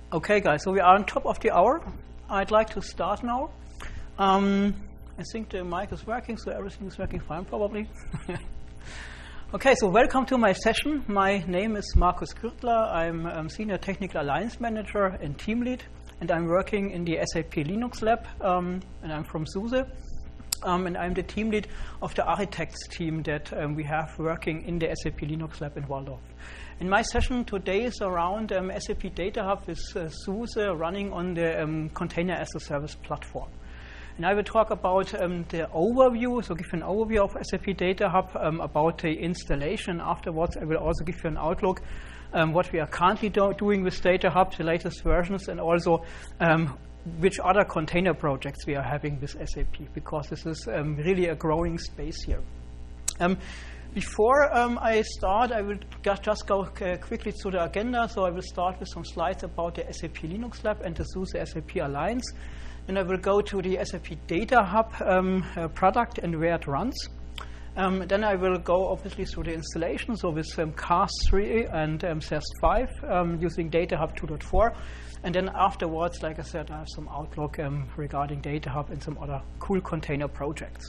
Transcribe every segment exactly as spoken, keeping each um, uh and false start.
Okay, guys, so we are on top of the hour. I'd like to start now. Um, I think the mic is working, so everything is working fine, probably. Okay, so welcome to my session. My name is Markus Kürtler. I'm um, Senior Technical Alliance Manager and Team Lead, and I'm working in the S A P Linux Lab, um, and I'm from SUSE. Um, and I'm the team lead of the architects team that um, we have working in the S A P Linux Lab in Walldorf. And my session today is around um, S A P Data Hub with uh, SUSE running on the um, Container as a Service platform. And I will talk about um, the overview, so give an overview of S A P Data Hub, um, about the installation. Afterwards, I will also give you an outlook um, what we are currently do doing with Data Hub, the latest versions, and also um, which other container projects we are having with S A P, because this is um, really a growing space here. Um, before um, I start, I will just go uh, quickly through the agenda. So I will start with some slides about the S A P Linux Lab and the SUSE S A P Alliance. Then I will go to the S A P Data Hub um, uh, product and where it runs. Um, then I will go obviously through the installation, so with um, C A S three and um, S A S five um, using Data Hub two point four. And then afterwards, like I said, I have some outlook um, regarding Data Hub and some other cool container projects.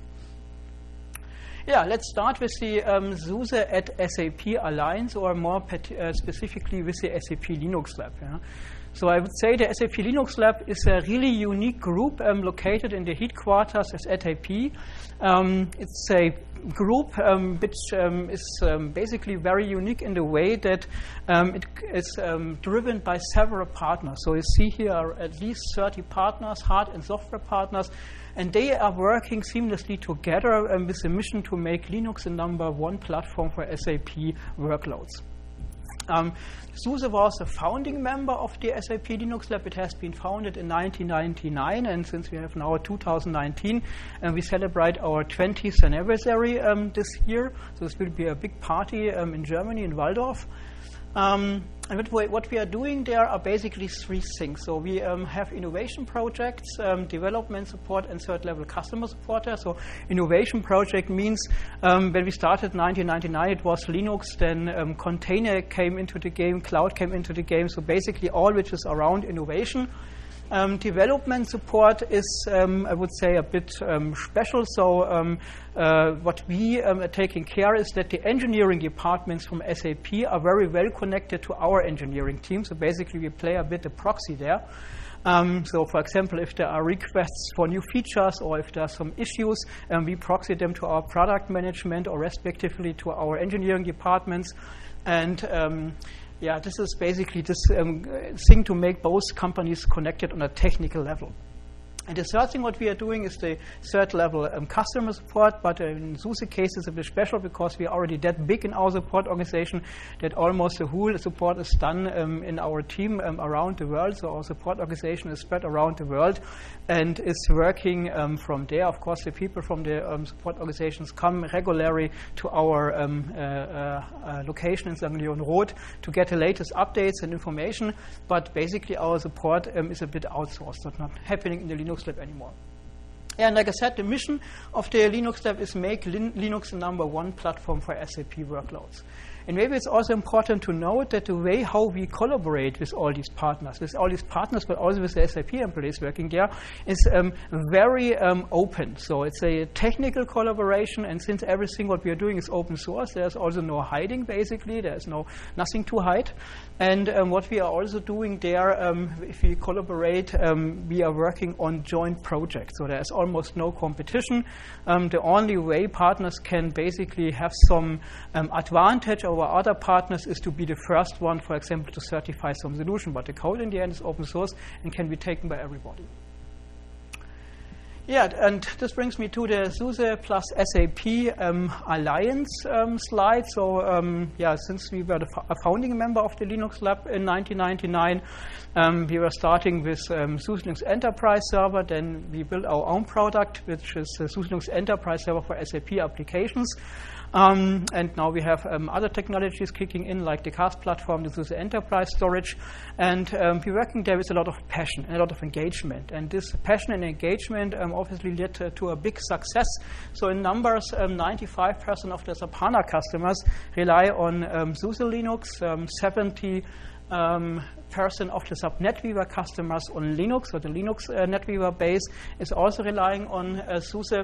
Yeah, let's start with the um, SUSE at S A P Alliance, or more uh, specifically with the S A P Linux Lab. Yeah. So I would say the S A P Linux Lab is a really unique group um, located in the headquarters at S A P. Um, it's a group um, which um, is um, basically very unique in the way that um, it is um, driven by several partners. So you see here are at least thirty partners, hard and software partners, and they are working seamlessly together um, with the mission to make Linux the number one platform for S A P workloads. Um, SUSE was a founding member of the S A P Linux Lab. It has been founded in nineteen ninety-nine, and since we have now two thousand nineteen, and we celebrate our twentieth anniversary um, this year, so this will be a big party um, in Germany, in Walldorf. Um, and what we are doing there are basically three things. So we um, have innovation projects, um, development support, and third-level customer support. So innovation project means um, when we started in nineteen ninety-nine, it was Linux, then um, container came into the game, cloud came into the game. So basically all which is around innovation. Um, development support is, um, I would say, a bit um, special. So um, uh, what we um, are taking care is that the engineering departments from S A P are very well connected to our engineering team. So basically we play a bit of proxy there. Um, so for example, if there are requests for new features or if there are some issues, um, we proxy them to our product management or respectively to our engineering departments. And um, Yeah, this is basically this um, thing to make both companies connected on a technical level. And the third thing what we are doing is the third level um, customer support, but uh, in SUSE case it's a bit special because we are already that big in our support organization that almost the whole support is done um, in our team um, around the world. So our support organization is spread around the world and is working um, from there. Of course, the people from the um, support organizations come regularly to our um, uh, uh, uh, location in Sankt Leon Roth to get the latest updates and information, but basically our support um, is a bit outsourced, so not happening in the Linux Lab anymore. Yeah, and like I said, the mission of the Linux Lab is make Lin Linux the number one platform for S A P workloads. And maybe it's also important to note that the way how we collaborate with all these partners, with all these partners, but also with the S A P employees working there, is um, very um, open. So it's a technical collaboration, and since everything what we are doing is open source, there's also no hiding, basically. There's no nothing to hide. And um, what we are also doing there, um, if we collaborate, um, we are working on joint projects. So there's almost no competition. Um, the only way partners can basically have some um, advantage over other partners is to be the first one, for example, to certify some solution. But the code in the end is open source and can be taken by everybody. Yeah, and this brings me to the SUSE plus S A P um, Alliance um, slide. So, um, yeah, since we were the a founding member of the Linux Lab in nineteen ninety-nine, um, we were starting with um, SUSE Linux Enterprise Server. Then we built our own product, which is the SUSE Linux Enterprise Server for S A P applications. Um, and now we have um, other technologies kicking in, like the C A S platform, the SUSE Enterprise Storage. And um, we're working there with a lot of passion and a lot of engagement. And this passion and engagement um, obviously led to, to a big success. So in numbers, um, ninety-five percent of the SAP HANA customers rely on um, SUSE Linux, um, seventy um, percent of the sub NetWeaver customers on Linux, so the Linux uh, NetWeaver base is also relying on uh, SUSE.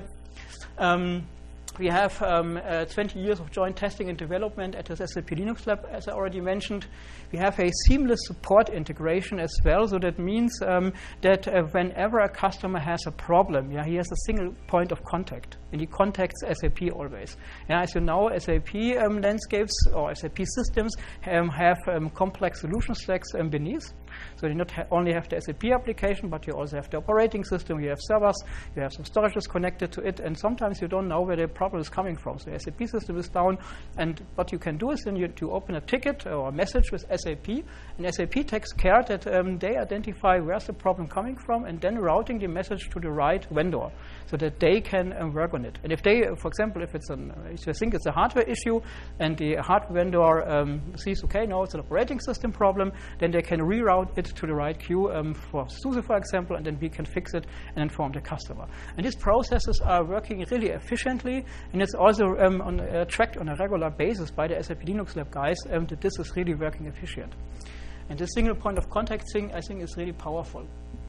Um, We have um, uh, twenty years of joint testing and development at the S A P Linux Lab, as I already mentioned. We have a seamless support integration as well, so that means um, that uh, whenever a customer has a problem, yeah, he has a single point of contact, and he contacts S A P always. Yeah, as you know, S A P um, landscapes or S A P systems um, have um, complex solution stacks um, beneath. So you not ha only have the S A P application, but you also have the operating system, you have servers, you have some storages connected to it, and sometimes you don't know where the problem is coming from. So the S A P system is down, and what you can do is then you to open a ticket or a message with S A P, and S A P takes care that um, they identify where's the problem coming from, and then routing the message to the right vendor, so that they can um, work on it. And if they, for example, if it's an, if you think it's a hardware issue, and the hardware vendor um, sees, okay, no, it's an operating system problem, then they can reroute it to the right queue um, for SUSE, for example, and then we can fix it and inform the customer. And these processes are working really efficiently, and it's also um, on, uh, tracked on a regular basis by the S A P Linux Lab guys um, that this is really working efficient. And this single point of contact thing, I think, is really powerful.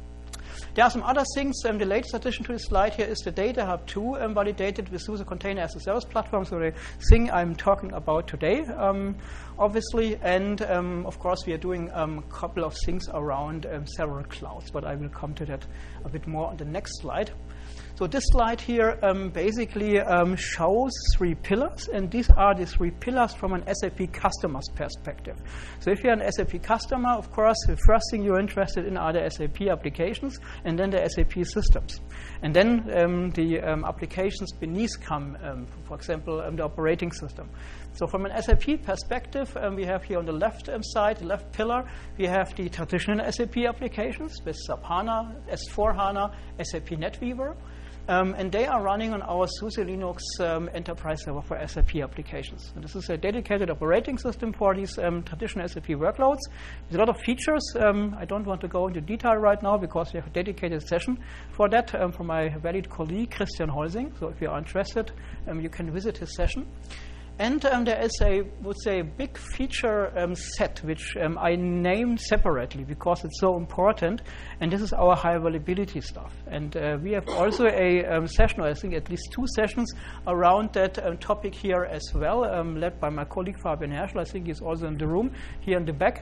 There are some other things. Um, the latest addition to the slide here is the Data Hub two, um, validated with SUSE Container as a Service platform, so the thing I'm talking about today, um, obviously. And, um, of course, we are doing a um, couple of things around um, several clouds, but I will come to that a bit more on the next slide. So this slide here um, basically um, shows three pillars, and these are the three pillars from an S A P customer's perspective. So if you're an S A P customer, of course, the first thing you're interested in are the S A P applications, and then the S A P systems. And then um, the um, applications beneath come, um, for example, um, the operating system. So from an S A P perspective, um, we have here on the left um, side, the left pillar, we have the traditional S A P applications with SAP HANA, S four HANA, S A P NetWeaver. Um, and they are running on our SUSE Linux um, enterprise server for S A P applications. And this is a dedicated operating system for these um, traditional S A P workloads. There's a lot of features. Um, I don't want to go into detail right now because we have a dedicated session for that um, from my valued colleague, Christian Holsing. So if you are interested, um, you can visit his session. And um, there is a, would say, big feature um, set, which um, I named separately because it's so important. And this is our high availability stuff. And uh, we have also a um, session, or I think at least two sessions, around that um, topic here as well, um, led by my colleague Fabian Herschel. I think he's also in the room here in the back.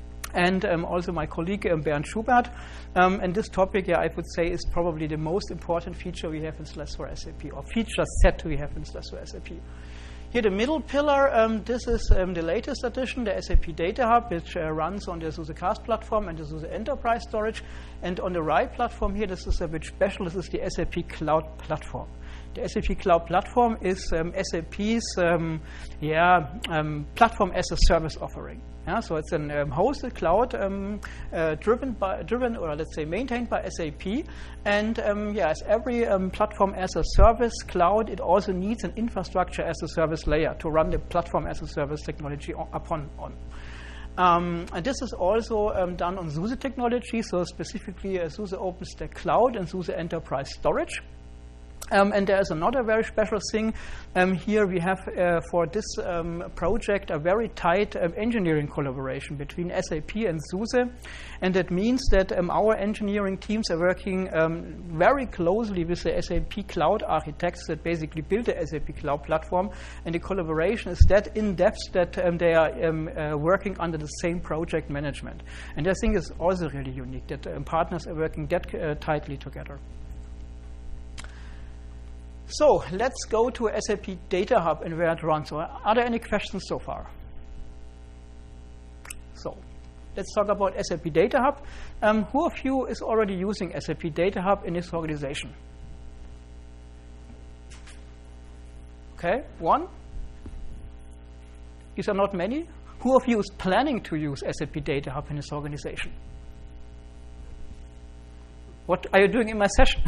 And um, also my colleague um, Bernd Schubert. Um, and this topic, yeah, I would say, is probably the most important feature we have in SLES for S A P, or feature set we have in SLES for S A P. Here, the middle pillar, um, this is um, the latest addition, the S A P Data Hub, which uh, runs on the SUSE Cast platform and the SUSE Enterprise Storage. And on the right platform here, this is a bit special, this is the S A P Cloud Platform. The S A P Cloud Platform is um, S A P's um, yeah, um, platform as a service offering. Yeah, so it's a um, hosted cloud um, uh, driven by, driven, or let's say maintained by S A P. And um, yeah, as every um, platform as a service cloud, it also needs an infrastructure as a service layer to run the platform as a service technology on, upon on. Um, and this is also um, done on SUSE technology, so specifically uh, SUSE OpenStack Cloud and SUSE Enterprise Storage. Um, and there is another very special thing. Um, here we have, uh, for this um, project, a very tight um, engineering collaboration between S A P and SUSE. And that means that um, our engineering teams are working um, very closely with the S A P cloud architects that basically build the S A P cloud platform. And the collaboration is that in-depth that um, they are um, uh, working under the same project management. And I think it's also really unique that um, partners are working that uh, tightly together. So let's go to S A P Data Hub and where it runs. So are there any questions so far? So let's talk about S A P Data Hub. Um, who of you is already using S A P Data Hub in his organization? Okay, one. These are not many. Who of you is planning to use S A P Data Hub in his organization? What are you doing in my session?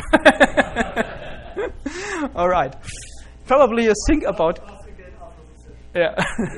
All right. Probably you think about. Yeah.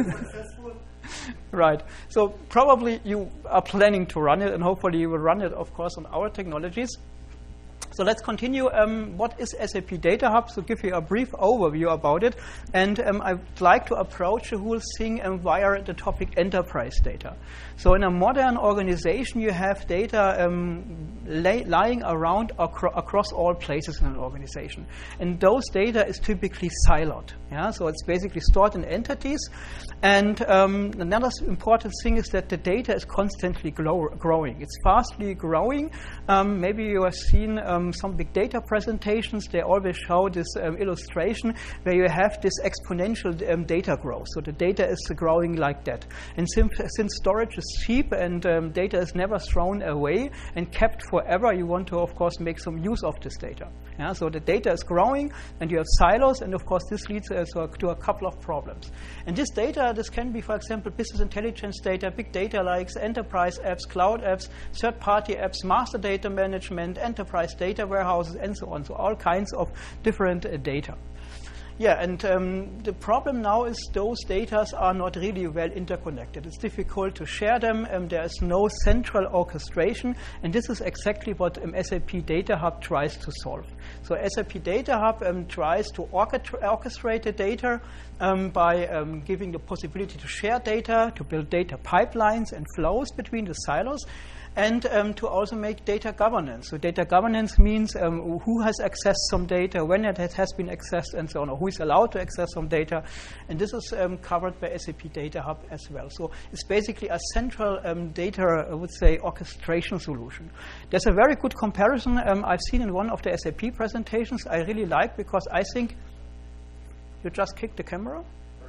Right. So probably you are planning to run it, and hopefully you will run it, of course, on our technologies. So let's continue. Um, what is S A P Data Hub? So give you a brief overview about it. And um, I'd like to approach the whole thing um, via the topic enterprise data. So in a modern organization, you have data um, lay, lying around acro across all places in an organization. And those data is typically siloed. Yeah? So it's basically stored in entities. And um, another important thing is that the data is constantly grow growing. It's fastly growing. Um, maybe you have seen um, some big data presentations. They always show this um, illustration where you have this exponential um, data growth. So the data is growing like that. And since, since storage is cheap and um, data is never thrown away and kept forever, you want to, of course, make some use of this data. Yeah? So the data is growing, and you have silos, and of course, this leads uh, so to a couple of problems. And this data, this can be, for example, business intelligence data, big data like enterprise apps, cloud apps, third-party apps, master data management, enterprise data warehouses, and so on. So all kinds of different uh, data. Yeah, and um, the problem now is those data are not really well interconnected. It's difficult to share them. Um, there is no central orchestration, and this is exactly what um, S A P Data Hub tries to solve. So S A P Data Hub um, tries to orchestrate the data um, by um, giving the possibility to share data, to build data pipelines and flows between the silos, and um, to also make data governance. So data governance means um, who has accessed some data, when it has been accessed, and so on, or who is allowed to access some data. And this is um, covered by S A P Data Hub as well. So it's basically a central um, data, I would say, orchestration solution. There's a very good comparison um, I've seen in one of the S A P presentations I really like, because I think you just kicked the camera.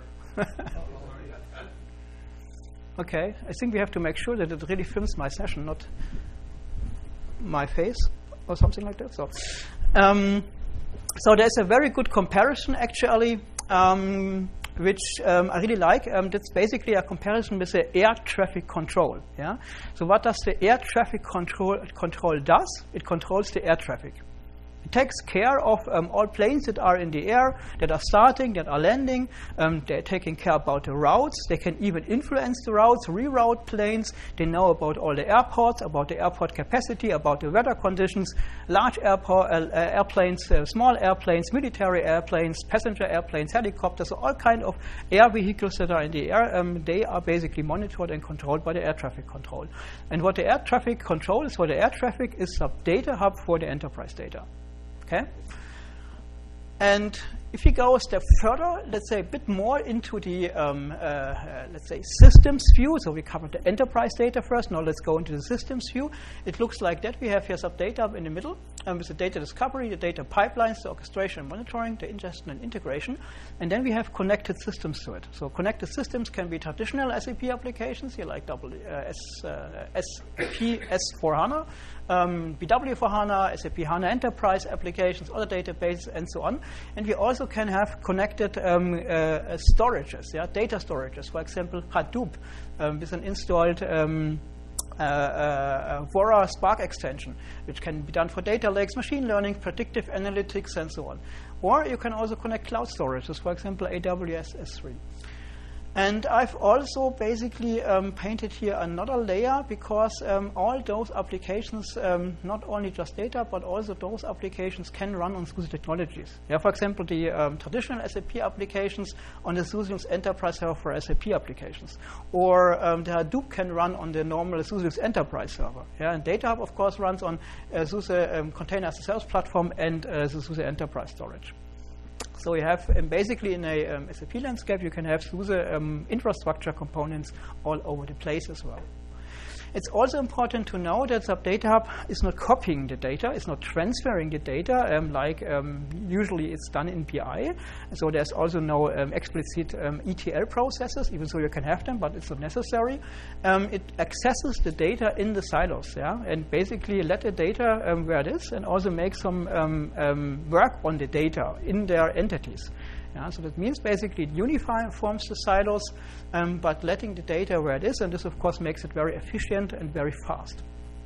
Okay, I think we have to make sure that it really films my session, not my face or something like that. So, um, so there's a very good comparison actually, um, which um, I really like. Um, that's basically a comparison with the air traffic control. Yeah. So what does the air traffic control control does? It controls the air traffic. It takes care of um, all planes that are in the air, that are starting, that are landing. Um, they're taking care about the routes. They can even influence the routes, reroute planes. They know about all the airports, about the airport capacity, about the weather conditions, large airport, uh, airplanes, uh, small airplanes, military airplanes, passenger airplanes, helicopters, so all kinds of air vehicles that are in the air. Um, they are basically monitored and controlled by the air traffic control. And what the air traffic control is for the air traffic is a data hub for the enterprise data. Okay? And if you go a step further, let's say a bit more into the, um, uh, uh, let's say, systems view. So we covered the enterprise data first. Now let's go into the systems view. It looks like that. We have here some data in the middle um, with the data discovery, the data pipelines, the orchestration and monitoring, the ingestion and integration. And then we have connected systems to it. So connected systems can be traditional S A P applications, here like W, uh, S, uh, S P S four HANA, um, B W for HANA, S A P HANA Enterprise applications, other databases, and so on. And we also can have connected um, uh, storages, yeah, data storages. For example, Hadoop um, with an installed um, uh, uh, Vora Spark extension, which can be done for data lakes, machine learning, predictive analytics, and so on. Or you can also connect cloud storages, for example, A W S S three. And I've also basically um, painted here another layer, because um, all those applications, um, not only just data, but also those applications can run on SUSE technologies. Yeah, for example, the um, traditional S A P applications on the SUSE Enterprise server for S A P applications. Or um, the Hadoop can run on the normal SUSE Enterprise server. Yeah, and Data Hub, of course, runs on uh, SUSE um, Container as a Service platform and uh, the SUSE Enterprise storage. So you have um, basically in a um, S A P landscape, you can have SUSE um, infrastructure components all over the place as well. It's also important to know that SAP Data Hub is not copying the data, it's not transferring the data um, like um, usually it's done in B I. So there's also no um, explicit um, E T L processes, even though you can have them, but it's not necessary. Um, it accesses the data in the silos, yeah, and basically let the data um, where it is, and also make some um, um, work on the data in their entities. Yeah, so that means basically it uniforms the silos, um, but letting the data where it is, and this of course makes it very efficient and very fast.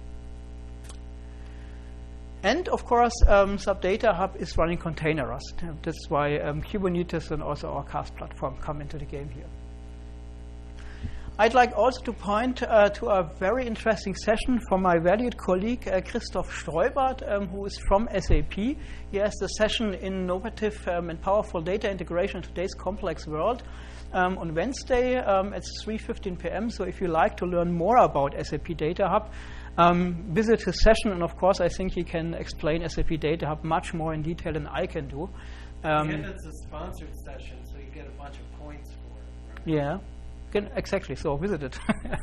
And of course, um, SAP Data Hub is running containerized. That's why um, Kubernetes and also our C A S platform come into the game here. I'd like also to point uh, to a very interesting session from my valued colleague uh, Christoph Streubert, um, who is from S A P. He has the session Innovative um, and Powerful Data Integration in Today's Complex World um, on Wednesday um, at three fifteen p m So if you like to learn more about S A P Data Hub, um, visit his session. And of course, I think he can explain S A P Data Hub much more in detail than I can do. Um, and it's a sponsored session, so you get a bunch of points for it, right? Yeah. Exactly, so visit it.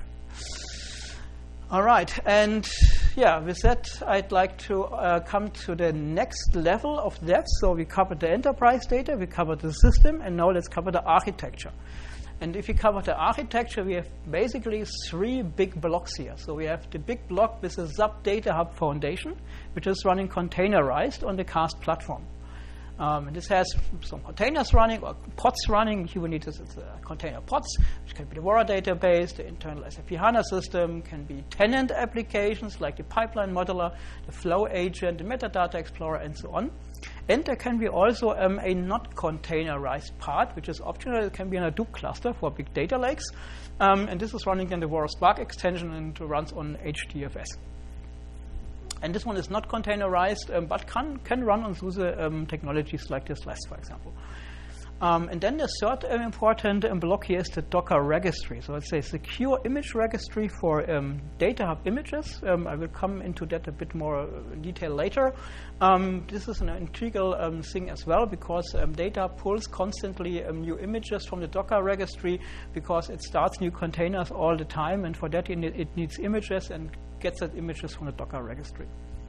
All right, and yeah, with that, I'd like to uh, come to the next level of depth. So we covered the enterprise data, we covered the system, and now let's cover the architecture. And if we cover the architecture, we have basically three big blocks here. So we have the big block with the S A P Data Hub Foundation, which is running containerized on the CAST platform. Um, and this has some containers running or pods running. Kubernetes is uh, container pods, which can be the Vora database, the internal S A P HANA system, can be tenant applications like the pipeline modeler, the flow agent, the metadata explorer, and so on. And there can be also um, a not containerized part, which is optional. It can be in a Hadoop cluster for big data lakes. Um, and this is running in the Vora Spark extension and runs on H D F S. And this one is not containerized, um, but can, can run on SUSE um, technologies like this less, for example. Um, and then the third um, important um, block here is the Docker registry. So it's a secure image registry for um, Data Hub images. Um, I will come into that a bit more in detail later. Um, this is an integral um, thing as well, because um, Data pulls constantly um, new images from the Docker registry, because it starts new containers all the time, and for that it, it needs images and gets that images from the Docker registry.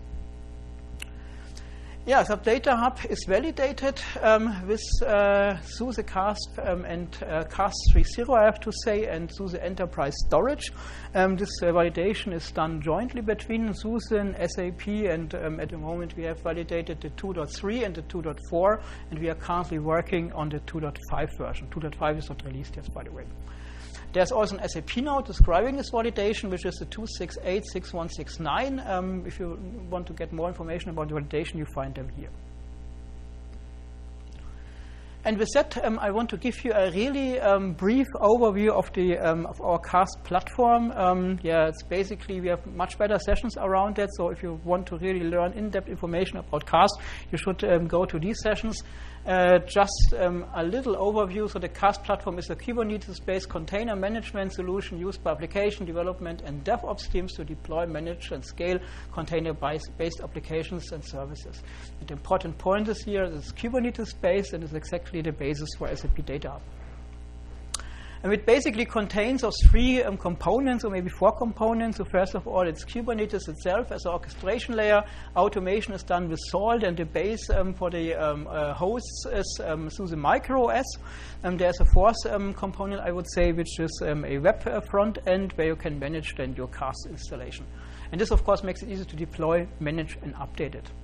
Yeah, S A P Data Hub is validated um, with uh, SUSE CAST um, and uh, CAST three point zero, I have to say, and SUSE Enterprise Storage. Um, this uh, validation is done jointly between SUSE and S A P, and um, at the moment we have validated the two point three and the two point four, and we are currently working on the two point five version. two point five is not released yet, by the way. There's also an S A P note describing this validation, which is the two six eight six one six nine. Um, if you want to get more information about the validation, you find them here. And with that, um, I want to give you a really um, brief overview of the um, of our CAST platform. Um, yeah, it's basically, we have much better sessions around that. So if you want to really learn in-depth information about CAST, you should um, go to these sessions. Uh, just um, a little overview. So the CAST platform is a Kubernetes-based container management solution used by application development and DevOps teams to deploy, manage, and scale container-based applications and services. And the important point is here, it's Kubernetes-based and is exactly the basis for S A P Data Hub. And it basically contains of three um, components, or maybe four components. So first of all, it's Kubernetes itself as an orchestration layer. Automation is done with Salt, and the base um, for the um, uh, hosts is um, SUSE MicroOS. Um, there's a fourth um, component, I would say, which is um, a web uh, front end where you can manage then your CAST installation. And this, of course, makes it easy to deploy, manage, and update it.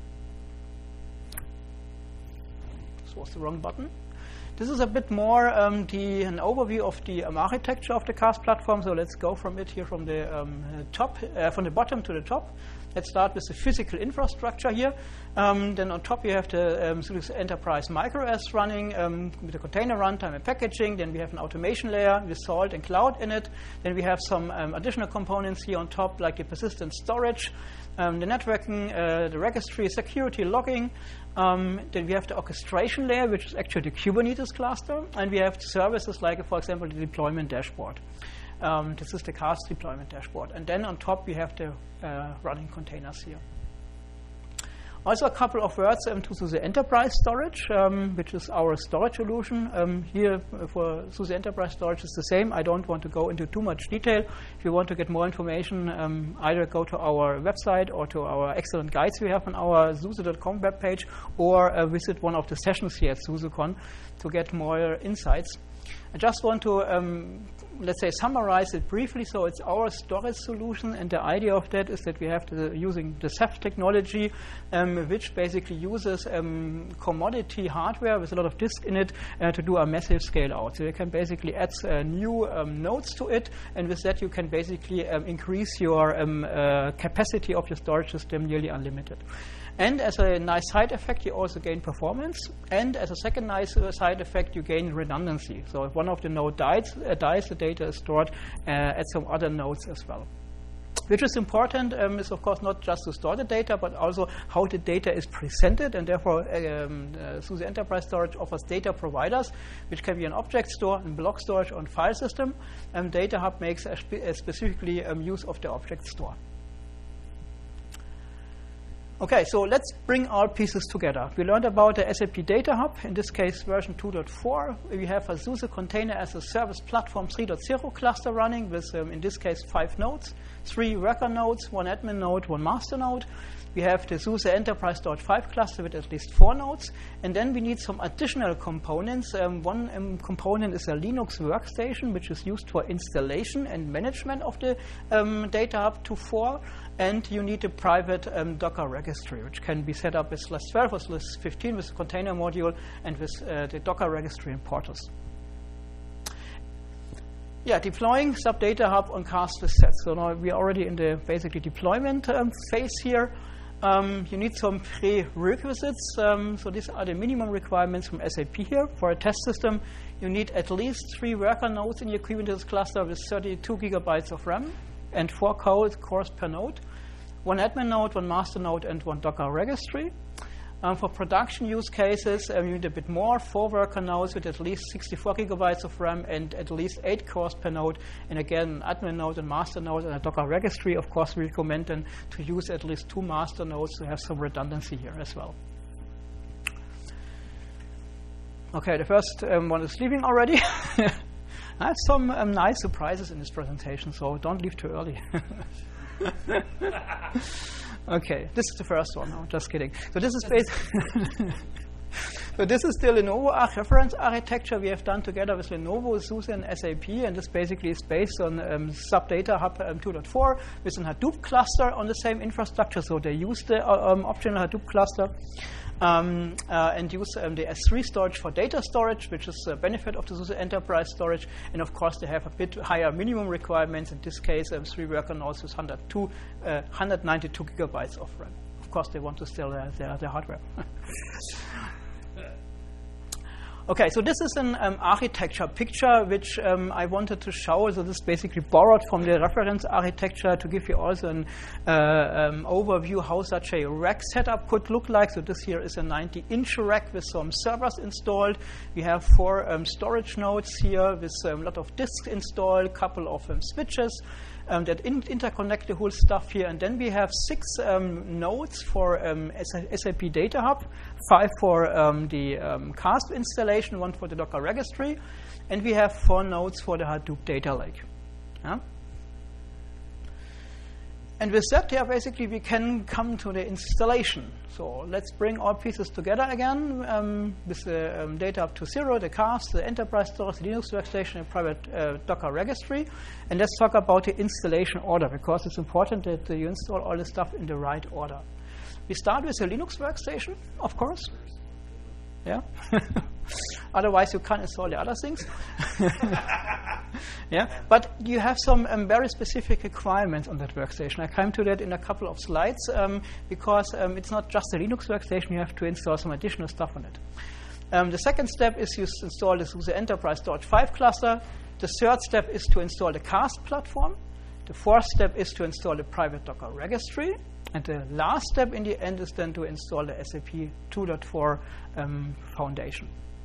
This was the wrong button. This is a bit more um, the, an overview of the um, architecture of the CAST platform. So let's go from it here from the um, top, uh, from the bottom to the top. Let's start with the physical infrastructure here. Um, then on top you have the um, SUSE Enterprise MicroOS running um, with the container runtime and packaging. Then we have an automation layer with Salt and Cloud in it. Then we have some um, additional components here on top, like the persistent storage, um, the networking, uh, the registry, security logging. Um, then we have the orchestration layer, which is actually the Kubernetes cluster. And we have services like, for example, the deployment dashboard. Um, this is the CAST deployment dashboard. And then on top, we have the uh, running containers here. Also, a couple of words um, to SUSE Enterprise Storage, um, which is our storage solution. Um, here for SUSE Enterprise Storage is the same. I don't want to go into too much detail. If you want to get more information, um, either go to our website or to our excellent guides we have on our SUSE dot com webpage, or uh, visit one of the sessions here at SUSECon to get more insights. I just want to, um, let's say, summarize it briefly. So it's our storage solution, and the idea of that is that we have to, using the Ceph technology, um, which basically uses um, commodity hardware with a lot of disk in it uh, to do a massive scale out. So you can basically add uh, new um, nodes to it, and with that you can basically um, increase your um, uh, capacity of your storage system nearly unlimited. And as a nice side effect, you also gain performance. And as a second nice uh, side effect, you gain redundancy. So if one of the node dies, uh, dies the data is stored uh, at some other nodes as well. Which is important um, is, of course, not just to store the data, but also how the data is presented. And therefore, um, uh, SUSE Enterprise Storage offers data providers, which can be an object store, and block storage, and file system. Um, Data Hub makes a spe a specifically um, use of the object store. Okay, so let's bring our pieces together. We learned about the S A P Data Hub, in this case version two point four. We have a SUSE Container as a Service Platform three point zero cluster running with, um, in this case, five nodes, three worker nodes, one admin node, one master node. We have the SUSE Enterprise Storage five cluster with at least four nodes. And then we need some additional components. Um, one um, component is a Linux workstation, which is used for installation and management of the um, Data Hub two point four. And you need a private um, Docker registry, which can be set up with S L A S twelve or S L A S fifteen with the container module and with uh, the Docker registry and portals. Yeah, deploying SAP Data Hub on cars with sets. So now we are already in the basically deployment um, phase here. Um, you need some prerequisites. Um, so these are the minimum requirements from S A P here. For a test system, you need at least three worker nodes in your Kubernetes cluster with thirty-two gigabytes of RAM and four cores per node. One admin node, one master node, and one Docker registry. Um, for production use cases, um, you need a bit more, four worker nodes with at least sixty-four gigabytes of RAM and at least eight cores per node. And again, an admin node and master node and a Docker registry. Of course, we recommend then to use at least two master nodes to have some redundancy here as well. Okay, the first um, one is leaving already. I have some um, nice surprises in this presentation, so don't leave too early. Okay, this is the first one. No, just kidding. So this is basically so this is the Lenovo reference architecture we have done together with Lenovo, SUSE, and S A P, and this basically is based on um, SAP Data Hub um, two point four with a Hadoop cluster on the same infrastructure. So they use the uh, um, optional Hadoop cluster. Um, uh, and use um, the S three storage for data storage, which is a benefit of the SUSE Enterprise Storage. And of course, they have a bit higher minimum requirements. In this case, um, three worker nodes with one hundred two, uh, one hundred ninety-two gigabytes of RAM. Of course, they want to steal their, their, their hardware. Okay, so this is an um, architecture picture which um, I wanted to show. So this is basically borrowed from the reference architecture to give you also an uh, um, overview how such a rack setup could look like. So this here is a ninety inch rack with some servers installed. We have four um, storage nodes here with um, a lot of disks installed, a couple of um, switches um, that in interconnect the whole stuff here. And then we have six um, nodes for um, S A P Data Hub, five for um, the um, C A S P installation, one for the Docker registry, and we have four nodes for the Hadoop data lake. Yeah? And with that, yeah, basically we can come to the installation. So let's bring all pieces together again um, with the um, Data Hub two point zero, the C A S P, the Enterprise Storage, the Linux workstation, and private uh, Docker registry. And let's talk about the installation order, because it's important that uh, you install all the stuff in the right order. We start with the Linux workstation, of course. Yeah. Otherwise, you can't install the other things. Yeah. But you have some um, very specific requirements on that workstation. I come to that in a couple of slides um, because um, it's not just a Linux workstation. You have to install some additional stuff on it. Um, the second step is you install the SUSE Enterprise Storage five cluster. The third step is to install the C A S P platform. The fourth step is to install the private Docker registry. And the last step in the end is then to install the S A P two point four um, foundation.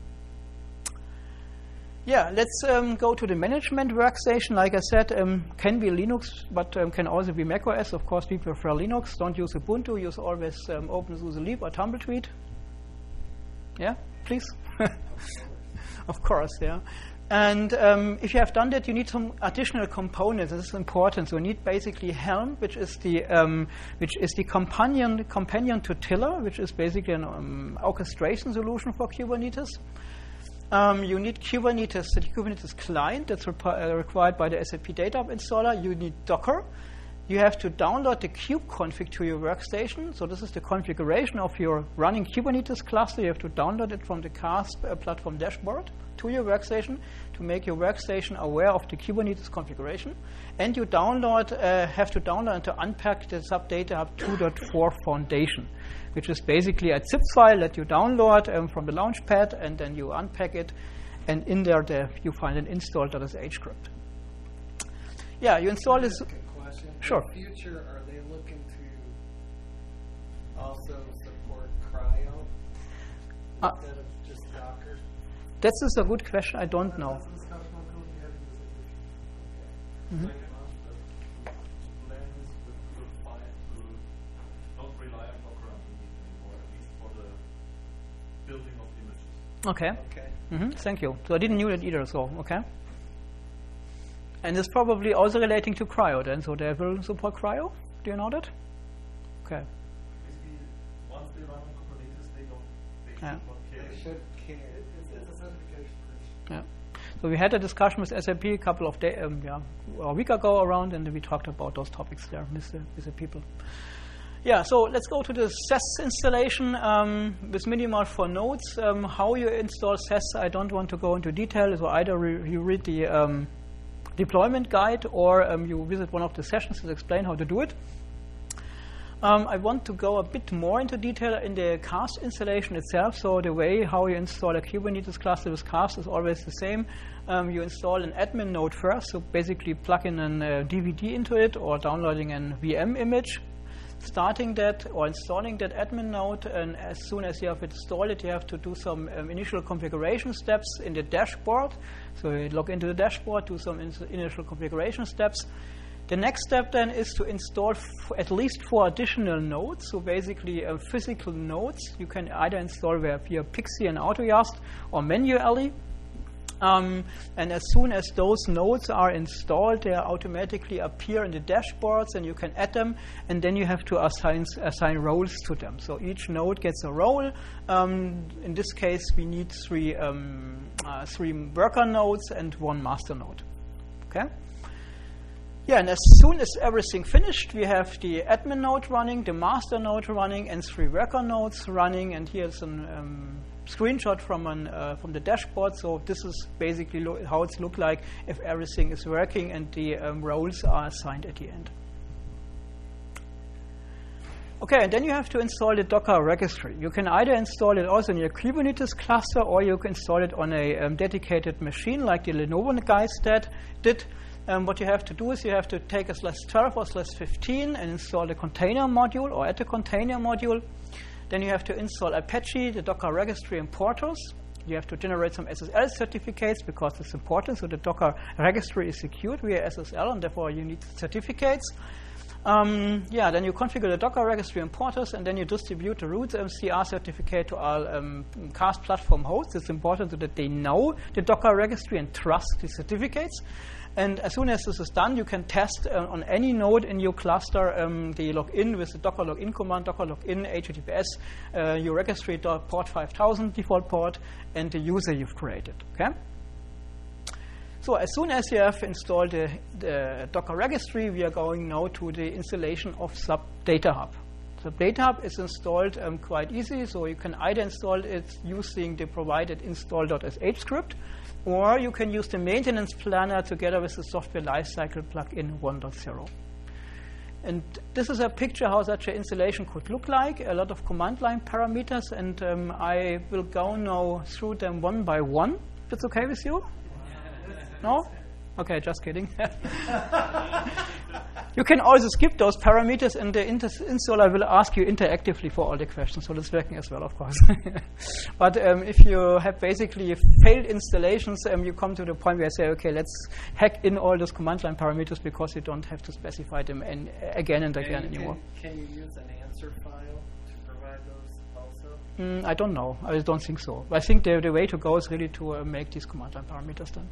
Yeah, let's um, go to the management workstation. Like I said, um, can be Linux, but um, can also be macOS. Of course, we prefer Linux. Don't use Ubuntu. Use always um, OpenSUSE or Tumbletweet. Yeah, please. Of course, yeah. And um, if you have done that, you need some additional components. This is important. So you need basically Helm, which is the um, which is the companion companion to Tiller, which is basically an um, orchestration solution for Kubernetes. Um, you need Kubernetes, the Kubernetes client that's rep uh, required by the S A P Data Hub installer. You need Docker. You have to download the kubeconfig to your workstation. So this is the configuration of your running Kubernetes cluster. You have to download it from the C A S P uh, platform dashboard. to your workstation to make your workstation aware of the Kubernetes configuration. And you download, uh, have to download and to unpack the SubDataHub two point four foundation, which is basically a zip file that you download um, from the Launchpad, and then you unpack it, and in there, there you find an install.sh script. Yeah, you install this. Question. Sure. In the future, are they looking to also support Cryo Uh, instead of just Docker? That is a good question. I don't know. Mhm. Okay. Okay. Mm-hmm. Thank you. So I didn't know that either. So okay. And it's probably also relating to Cryo then. So they will support Cryo. Do you know that? Okay. Once they run on Kubernetes, they don't. They Yeah. should not care. They should care. It's, it's a certification. Yeah. So we had a discussion with S A P a couple of days, um, yeah, a week ago around, and we talked about those topics there with the, with the people. Yeah, so let's go to the S E S installation um, with Minimal for Nodes. Um, how you install S E S, I don't want to go into detail. So either re you read the um, deployment guide, or um, you visit one of the sessions to explain how to do it. Um, I want to go a bit more into detail in the cast installation itself. So the way how you install a Kubernetes cluster with cast is always the same. Um, you install an admin node first, so basically plug in a uh, D V D into it, or downloading an V M image. Starting that or installing that admin node, and as soon as you have installed it, you have to do some um, initial configuration steps in the dashboard. So you log into the dashboard, do some in initial configuration steps. The next step then is to install f at least four additional nodes, so basically uh, physical nodes. You can either install via, via Pixie and AutoYast or manually. Um, and as soon as those nodes are installed, they automatically appear in the dashboards, and you can add them, and then you have to assign, assign roles to them. So each node gets a role. Um, in this case, we need three, um, uh, three worker nodes and one master node. Okay? Yeah, and as soon as everything finished, we have the admin node running, the master node running, and three worker nodes running. And here's a um, screenshot from an uh, from the dashboard. So this is basically lo how it's look like if everything is working and the um, roles are assigned at the end. Okay, and then you have to install the Docker registry. You can either install it also in your Kubernetes cluster, or you can install it on a um, dedicated machine like the Lenovo guys that did. Um, what you have to do is you have to take a slash twelve or slash fifteen and install the container module, or add the container module. Then you have to install Apache, the Docker registry importers. You have to generate some S S L certificates because it's important. So the Docker registry is secured via S S L, and therefore you need certificates. Um, yeah, then you configure the Docker registry importers, and then you distribute the root um, C R certificate to all um, cast platform hosts. It's important so that they know the Docker registry and trust the certificates. And as soon as this is done, you can test uh, on any node in your cluster um, the login with the Docker login command, Docker login, H T T P S, uh, your registry port five thousand default port, and the user you've created. Okay. So as soon as you have installed the, the Docker registry, we are going now to the installation of SubDataHub. SubDataHub is installed um, quite easy, so you can either install it using the provided install.sh script, or you can use the maintenance planner together with the software lifecycle plugin one point zero. And this is a picture how such an installation could look like, a lot of command line parameters, and um, I will go now through them one by one. That's okay with you? No? Okay, just kidding. You can also skip those parameters, and the installer will ask you interactively for all the questions, so that's working as well, of course. But um, if you have basically failed installations, um, you come to the point where you say, okay, let's hack in all those command line parameters because you don't have to specify them in, again and again and anymore. Can, can you use an answer file to provide those also? Mm, I don't know. I don't think so. I think the, the way to go is really to uh, make these command line parameters then.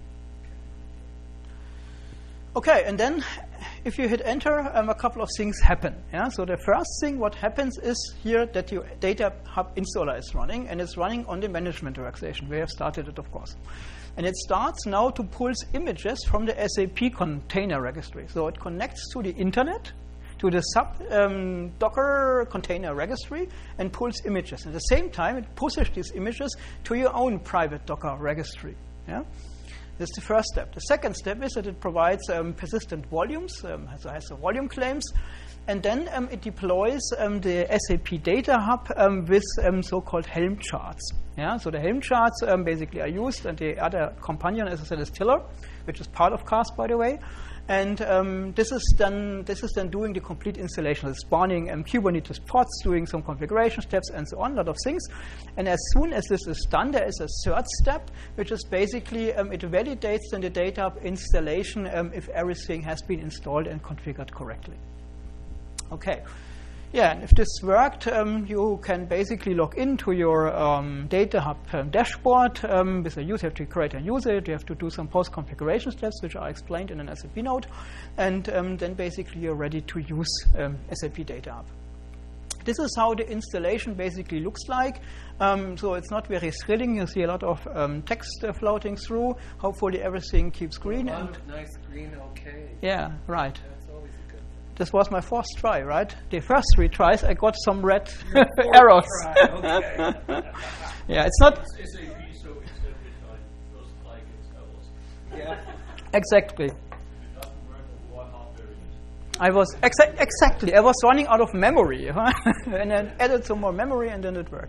Okay, and then if you hit enter, um, a couple of things happen. Yeah? So the first thing what happens is here that your DataHub installer is running, and it's running on the management workstation. We have started it, of course. And it starts now to pull images from the S A P container registry. So it connects to the internet. to the sub um, Docker container registry and pulls images. At the same time, it pushes these images to your own private Docker registry. Yeah? That's the first step. The second step is that it provides um, persistent volumes, um, so it has the volume claims, and then um, it deploys um, the S A P Data Hub um, with um, so-called Helm charts. Yeah? So the Helm charts um, basically are used, and the other companion, as I said, is Tiller, which is part of Cast, by the way. And um, this is then this is then doing the complete installation, the spawning um, Kubernetes pods, doing some configuration steps, and so on, a lot of things. And as soon as this is done, there is a third step, which is basically um, it validates then the data installation um, if everything has been installed and configured correctly. Okay. Yeah, and if this worked, um, you can basically log into your um, Data Hub um, dashboard um, with a user. You have to create a user. You have to do some post-configuration steps, which are explained in an S A P note. And um, then basically you're ready to use um, S A P Data Hub. This is how the installation basically looks like. Um, so it's not very thrilling. You see a lot of um, text uh, floating through. Hopefully everything keeps green. A lot and of nice green okay. Yeah, right. That's always a good thing. This was my fourth try, right? The first three tries, I got some red errors. Try, okay. Yeah, it's not S A P, so it's every time just like it's else. Yeah. exactly. It doesn't work on one half variant. I was exa- exactly. I was running out of memory, huh? and then added some more memory, and then it worked.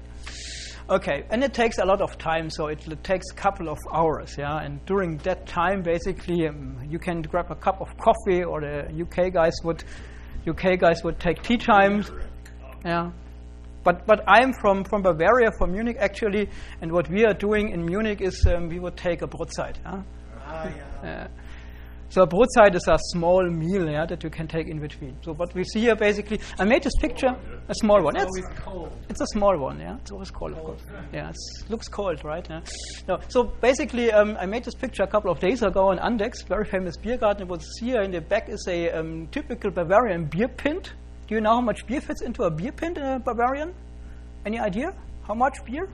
Okay, and it takes a lot of time, so it, it takes a couple of hours, yeah. And during that time, basically, um, you can grab a cup of coffee, or the U K guys would, U K guys would take tea time, yeah. But but I'm from from Bavaria, from Munich actually, and what we are doing in Munich is um, we would take a Brotzeit, yeah. Ah, yeah. Uh, So a Brotzeit is a small meal, yeah, that you can take in between. So what we see here, basically, I made this picture, a small one. It's It's, always cold. it's a small one, yeah. It's always cold, of course. Yeah, it looks cold, right? Yeah. No, so basically, um, I made this picture a couple of days ago on Andex, very famous beer garden. What you see here in the back is a um, typical Bavarian beer pint. Do you know how much beer fits into a beer pint in a Bavarian? Any idea? How much beer?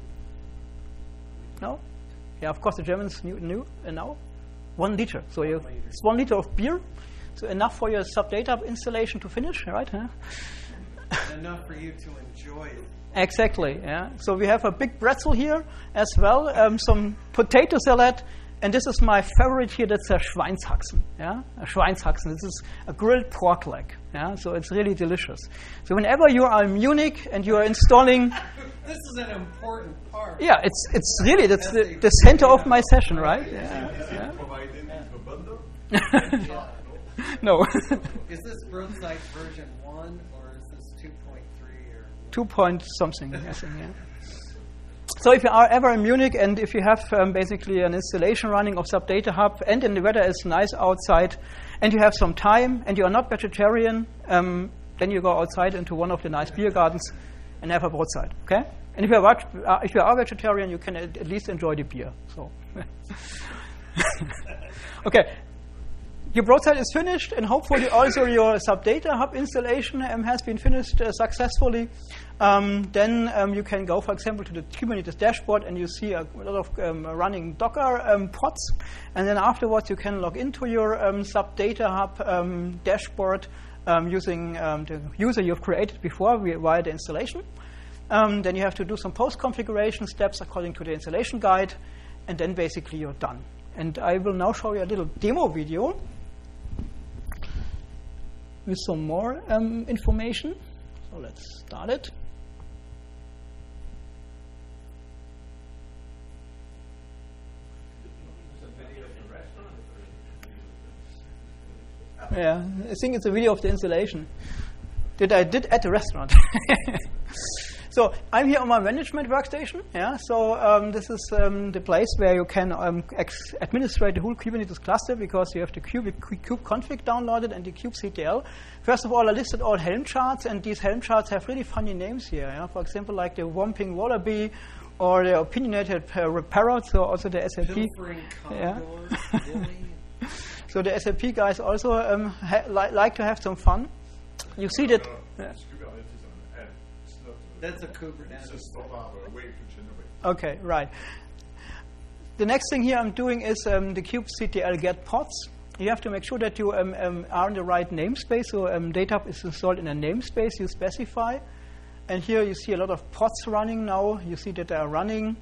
No? Yeah, of course, the Germans knew, knew uh, now. One liter. So you, liter. it's one liter of beer. So enough for your sub-data installation to finish, right? Huh? Enough for you to enjoy it. Exactly. Yeah. So we have a big pretzel here as well, um, some potato salad, and this is my favorite here. That's a Schweinshaxen. Yeah, a Schweinshaxen. This is a grilled pork leg. Yeah. So it's really delicious. So whenever you are in Munich and you are installing, This is an important part. yeah, it's it's really that's the, the center of my session, right? Yeah. Yeah. Provided into a bundle. No. Is this Brotzeit version one or is this two point three or? Two point something, I think, yeah. So if you are ever in Munich and if you have um, basically an installation running of Sub-Data Hub and then the weather is nice outside and you have some time and you are not vegetarian, um, then you go outside into one of the nice beer gardens and have a Brotzeit, okay? And if you are, uh, if you are vegetarian, you can at, at least enjoy the beer. So, okay. Your Brotzeit is finished, and hopefully also your Sub-Data Hub installation um, has been finished uh, successfully. Um, then um, you can go, for example, to the Kubernetes dashboard, and you see a, a lot of um, running Docker um, pods. And then afterwards, you can log into your um, Sub-Data Hub um, dashboard um, using um, the user you've created before via the installation. Um, then you have to do some post-configuration steps according to the installation guide, and then basically you're done. And I will now show you a little demo video with some more um, information. So let's start it. Yeah, I think it's a video of the installation that I did at the restaurant. So I'm here on my management workstation. Yeah, so um, this is um, the place where you can um, ex- administrate the whole Kubernetes cluster because you have the kube, kube config downloaded and the kubectl. First of all, I listed all Helm charts, and these Helm charts have really funny names here. Yeah? For example, like the Whomping Wallaby or the Opinionated uh, Parrot, so also the S A P. Pilfering Yeah. Condor, really? So the S A P guys also um, ha- li- like to have some fun. You see that. Yeah. That's a Kubernetes. Okay, right. The next thing here I'm doing is um, the kubectl get pods. you have to make sure that you um, um, are in the right namespace. So um, Data Hub is installed in a namespace you specify. And here you see a lot of pods running now. You see that they are running.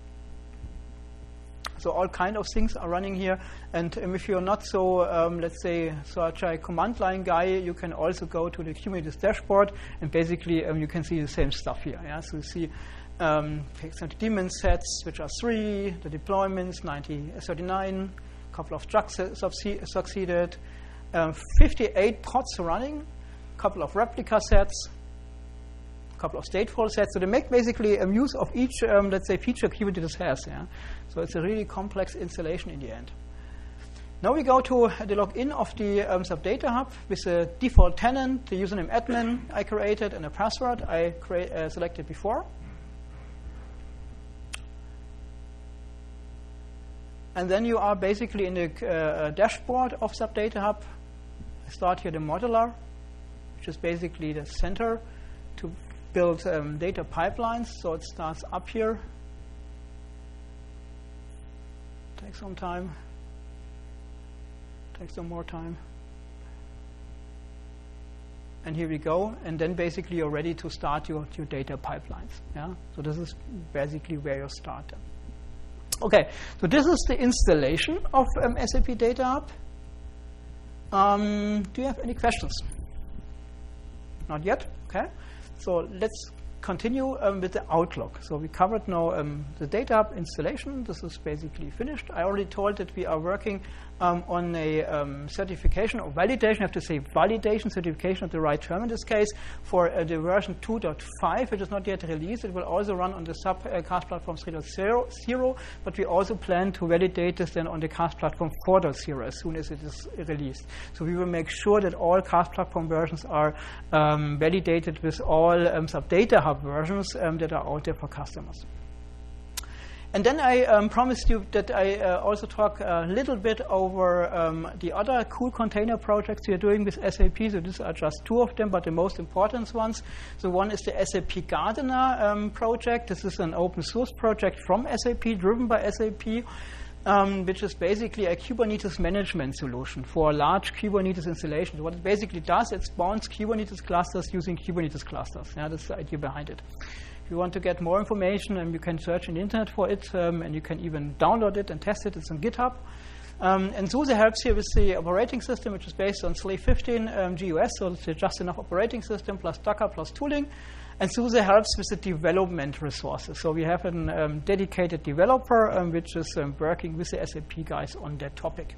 So all kind of things are running here. And um, if you're not so, um, let's say, such a command line guy, you can also go to the Kubernetes dashboard, and basically um, you can see the same stuff here. Yeah? So you see um, some daemon sets, which are three, the deployments, ninety thirty-nine, a couple of trucks succeeded, um, fifty-eight pods running, a couple of replica sets, couple of stateful sets. So they make basically a use of each, um, let's say, feature Kubernetes has. Yeah? So it's a really complex installation in the end. Now we go to the login of the um, SubData Hub with a default tenant, the username admin I created, and a password I create, uh, selected before. And then you are basically in the uh, dashboard of SubData Hub. I start here the modular, which is basically the center to build um, data pipelines. So it starts up here. Takes some time. Takes some more time. And here we go. And then basically you're ready to start your, your data pipelines. Yeah. So this is basically where you start. Okay. So this is the installation of um, S A P Data Hub. Um, do you have any questions? Not yet. Okay. So let's continue um, with the Outlook. So we covered now um, the Data Hub installation. This is basically finished. I already told that we are working um, on a um, certification or validation. I have to say validation, certification of the right term in this case, for uh, the version two point five, which is not yet released. It will also run on the sub uh, CAST platform three point zero, but we also plan to validate this then on the CAST platform four point zero as soon as it is released. So we will make sure that all CAST platform versions are um, validated with all um, SubData Hub versions um, that are out there for customers. And then I um, promised you that I uh, also talk a little bit over um, the other cool container projects we are doing with S A P. So these are just two of them, but the most important ones. So one is the S A P Gardener um, project. This is an open source project from S A P, driven by S A P. Um, which is basically a Kubernetes management solution for large Kubernetes installations. What it basically does, it spawns Kubernetes clusters using Kubernetes clusters. Yeah, that's the idea behind it. If you want to get more information, um, you can search on the internet for it, um, and you can even download it and test it. It's on GitHub. Um, and SUSE helps here with the operating system, which is based on Slave fifteen um, G U S, so it's a just enough operating system plus Docker plus tooling. And SUSE helps with the development resources. So we have a um, dedicated developer um, which is um, working with the S A P guys on that topic.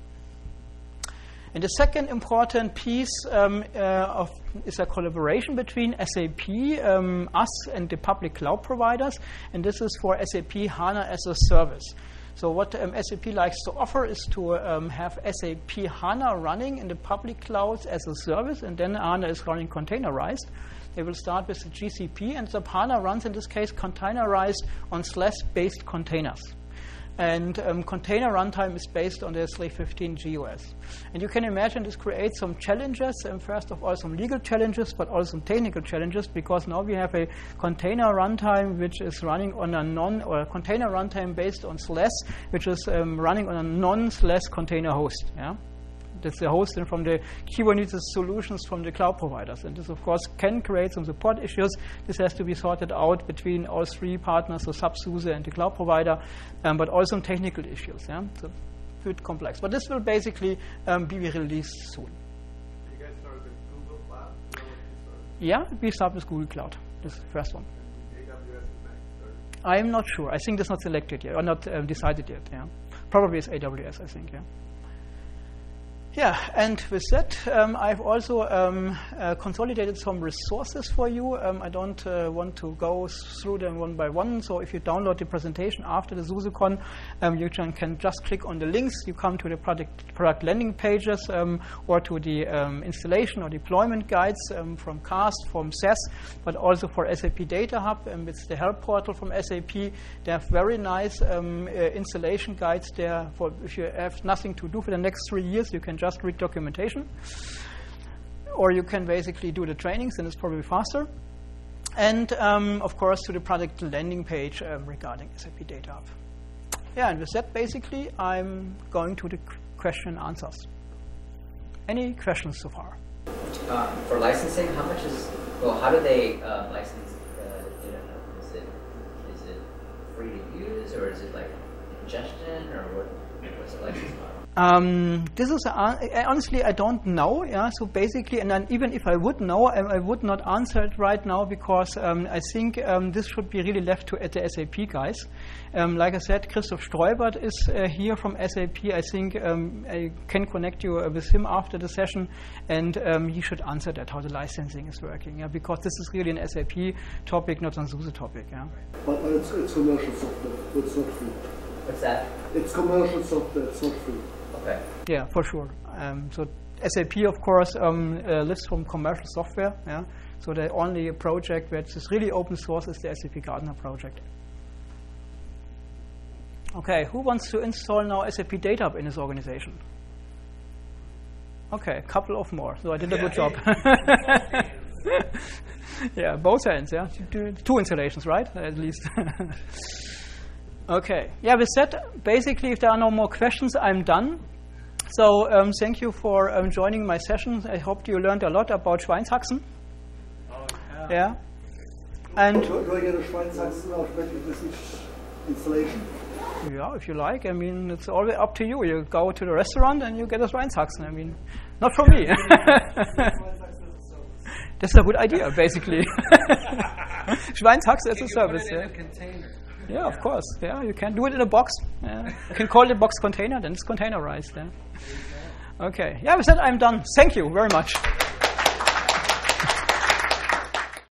And the second important piece um, uh, of, is a collaboration between S A P, um, us, and the public cloud providers. And this is for S A P HANA as a service. So what um, S A P likes to offer is to um, have S A P HANA running in the public clouds as a service, and then HANA is running containerized. They will start with the G C P, and SAP HANA runs, in this case, containerized on SLES-based containers. And um, container runtime is based on the Slave fifteen G U S. And you can imagine this creates some challenges, and first of all, some legal challenges, but also some technical challenges, because now we have a container runtime which is running on a non, or a container runtime based on SLES, which is um, running on a non-SLES container host. Yeah? That's the host and from the Kubernetes solutions from the cloud providers. And this, of course, can create some support issues. This has to be sorted out between all three partners, so SAP, SUSE, and the cloud provider, um, but also some technical issues. Yeah? So a bit complex. But this will basically um, be released soon. You guys started with Google Cloud? You know what you started? Yeah, we start with Google Cloud. This is the first one. And A W S is next, or? I'm not sure. I think that's not selected yet, or not um, decided yet. Yeah, probably it's A W S, I think. Yeah. Yeah, and with that, um, I've also um, uh, consolidated some resources for you. Um, I don't uh, want to go through them one by one, so if you download the presentation after the SUSECon, um, you can, can just click on the links. You come to the product, product landing pages um, or to the um, installation or deployment guides um, from CAST, from S E S, but also for S A P Data Hub. Um, it's the help portal from S A P. They have very nice um, uh, installation guides there. For if you have nothing to do for the next three years, you can just read documentation, or you can basically do the trainings, and it's probably faster. And um, of course, to the product landing page um, regarding S A P Data Hub. Yeah, and with that, basically, I'm going to the question and answers. Any questions so far? Um, for licensing, how much is, well, how do they uh, license the data? Is it, is it free to use, or is it like ingestion, or what, what's the license model? Um, this is uh, honestly I don't know. Yeah, so basically, and then even if I would know, I, I would not answer it right now because um, I think um, this should be really left to the S A P guys. Um, like I said, Christoph Streubert is uh, here from S A P. I think um, I can connect you uh, with him after the session, and um, he should answer that how the licensing is working. Yeah, because this is really an S A P topic, not an SUSE topic. Yeah. But, but it's, it's commercial software. It's not free. What's that? It's commercial software. It's not free. Okay. Yeah, for sure. Um, so S A P, of course, um, uh, lives from commercial software. Yeah. So the only project which is really open source is the S A P Gardener project. Okay, who wants to install now S A P Data Hub in his organization? Okay, a couple of more. So I did a good job. Yeah, both hands. Yeah, two installations, right? At least. Okay. Yeah, with that, basically, if there are no more questions, I'm done. So um, thank you for um, joining my session. I hope you learned a lot about Schweinshaxen. Oh, yeah. Yeah. And Do, do I get a Schweinshaxen or this installation? yeah, if you like. I mean, it's always up to you. You go to the restaurant and you get a Schweinshaxen. I mean, not from me. That's a good idea, basically. Schweinshaxen as a service. Put it in Yeah. a container. Yeah, of course. Yeah, you can do it in a box. Yeah. You can call it box container, then it's containerized. Yeah. Okay. Yeah, with that, I'm done. Thank you very much.